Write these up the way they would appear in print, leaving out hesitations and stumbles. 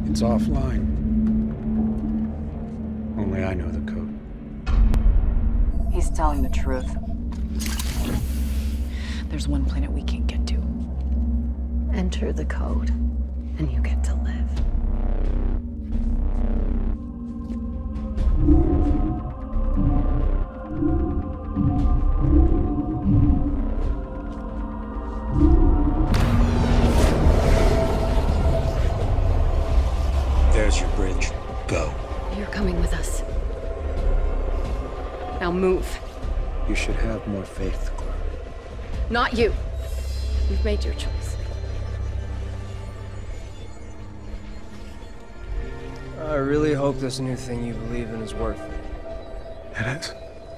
It's offline. Only I know the code. He's telling the truth. There's one planet we can't get to. Enter the code, and you get to live. There's your bridge. Go. You're coming with us. Now move. You should have more faith, Clarke. Not you. You've made your choice. I really hope this new thing you believe in is worth it. It is.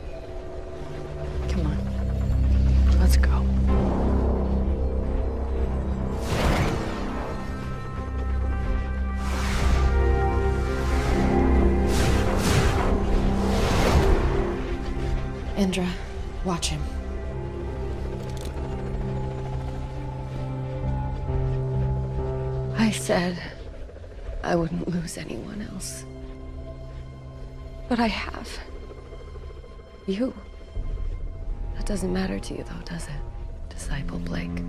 Come on. Let's go. Indra, watch him. I said I wouldn't lose anyone else. But I have. You. That doesn't matter to you, though, does it, Disciple Blake?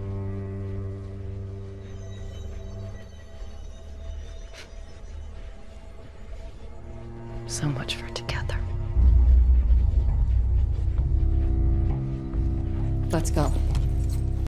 So much for together. Let's go.